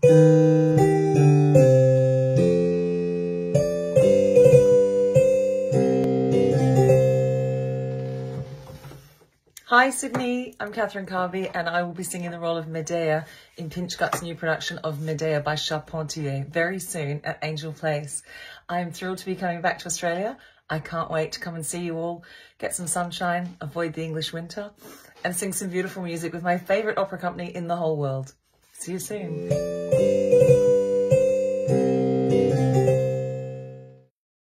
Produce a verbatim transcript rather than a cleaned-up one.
Hi Sydney, I'm Catherine Carby and I will be singing the role of Médée in Pinchgut's new production of Médée by Charpentier very soon at Angel Place. I'm thrilled to be coming back to Australia. I can't wait to come and see you all, get some sunshine, avoid the English winter, and sing some beautiful music with my favourite opera company in the whole world. See you soon.